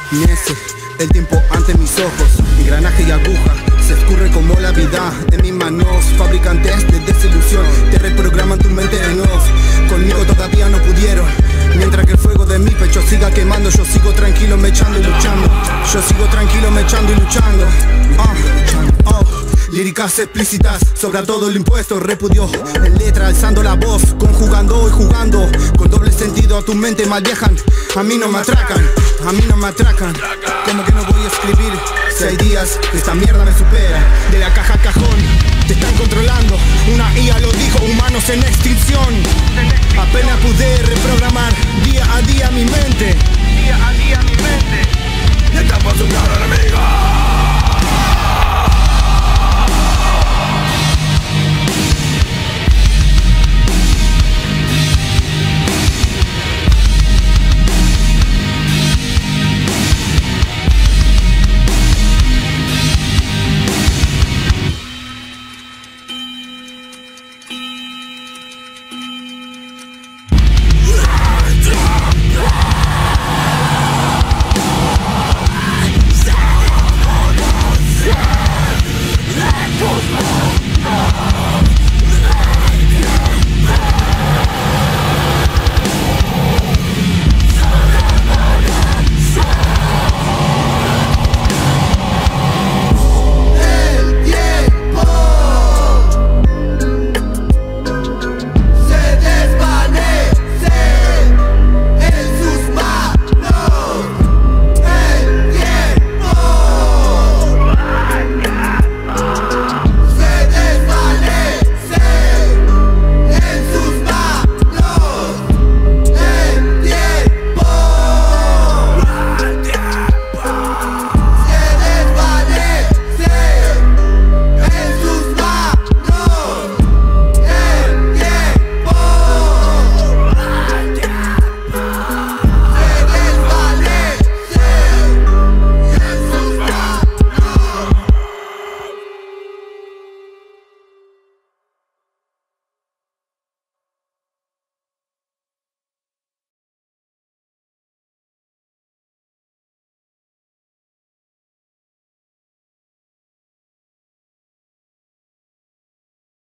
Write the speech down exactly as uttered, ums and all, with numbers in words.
Mece el tiempo ante mis ojos, engranaje y aguja, se escurre como la vida en mis manos. Fabricantes de desilusión te reprograman tu mente en off. Conmigo todavía no pudieron, mientras que el fuego de mi pecho siga quemando. Yo sigo tranquilo me echando y luchando. Yo sigo tranquilo me echando y luchando. uh, oh. Líricas explícitas, sobra todo el impuesto. Repudio en letra, alzando la voz, conjugando y jugando. Con doble sentido a tu mente mal viajan. A mí no me atracan, a mí no me atracan. Como que no voy a escribir si hay días que esta mierda me supera. De la caja al cajón, te están controlando. Una I A lo dijo, humanos en extinción. Apenas pude